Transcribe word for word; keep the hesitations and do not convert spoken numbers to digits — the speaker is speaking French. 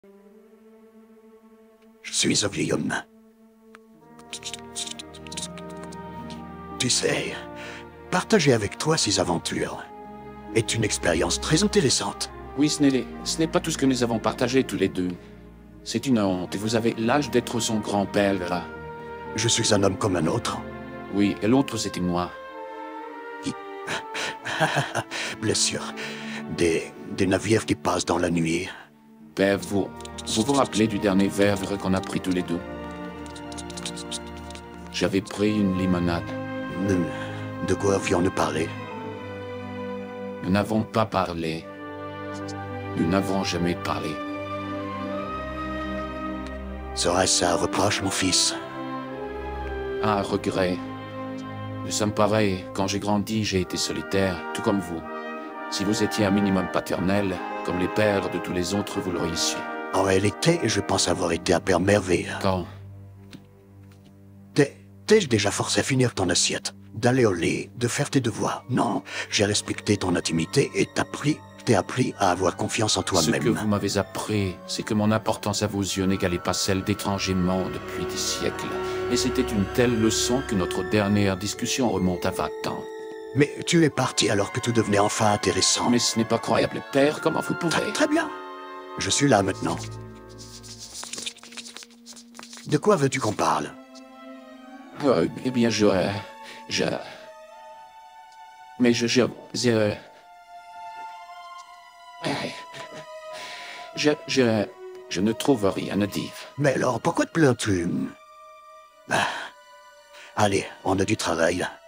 Je suis un vieil homme. Tu sais, partager avec toi ces aventures est une expérience très intéressante. Oui, ce n'est ce n'est pas tout ce que nous avons partagé tous les deux. C'est une honte, et vous avez l'âge d'être son grand-père. Je suis un homme comme un autre. Oui, et l'autre c'était moi. Bien sûr, des, des navires qui passent dans la nuit. Père, vous, vous vous rappelez du dernier verre qu'on a pris tous les deux? J'avais pris une limonade. De quoi avions-nous parlé? Nous n'avons pas parlé. Nous n'avons jamais parlé. Serait-ce un reproche, mon fils? Un regret. Nous sommes pareils. Quand j'ai grandi, j'ai été solitaire, tout comme vous. Si vous étiez un minimum paternel, comme les pères de tous les autres, vous l'auriez su. En réalité, je pense avoir été un père merveilleux. Quand? T'ai-je déjà forcé à finir ton assiette? D'aller au lit, de faire tes devoirs? Non, j'ai respecté ton intimité et t'ai appris, t'ai appris à avoir confiance en toi-même. Ce que vous m'avez appris, c'est que mon importance à vos yeux n'égalait pas celle d'étrangers morts depuis des siècles. Et c'était une telle leçon que notre dernière discussion remonte à vingt ans. Mais tu es parti alors que tout devenait enfin intéressant. Mais ce n'est pas croyable, père, comment vous pouvez... Très, très bien. Je suis là maintenant. De quoi veux-tu qu'on parle? Euh, eh bien, je... euh, je... Mais je... Je... Je... Je... Je, je ne trouve rien à dire. Mais alors, pourquoi te plains-tu? Ah. Allez, on a du travail.